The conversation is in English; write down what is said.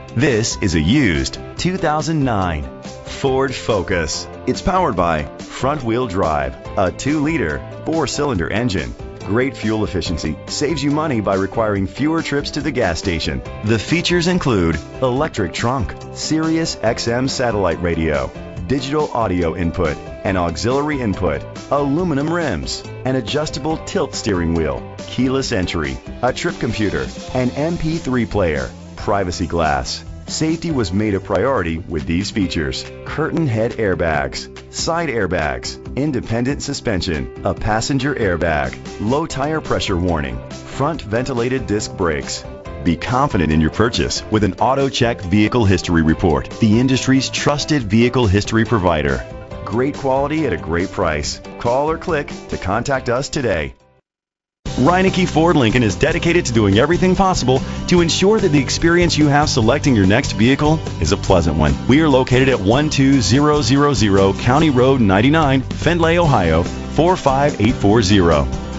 This is a used 2009 Ford Focus. It's powered by front-wheel drive, a 2-liter, 4-cylinder engine. Great fuel efficiency saves you money by requiring fewer trips to the gas station. The features include electric trunk, Sirius XM satellite radio, digital audio input, an auxiliary input, aluminum rims, an adjustable tilt steering wheel, keyless entry, a trip computer, an MP3 player, privacy glass. Safety was made a priority with these features: curtain head airbags, side airbags, independent suspension, a passenger airbag, low tire pressure warning, front ventilated disc brakes. Be confident in your purchase with an AutoCheck Vehicle History Report, the industry's trusted vehicle history provider. Great quality at a great price. Call or click to contact us today. Reineke Ford Lincoln is dedicated to doing everything possible to ensure that the experience you have selecting your next vehicle is a pleasant one. We are located at 12000 County Road 99, Findlay, Ohio 45840.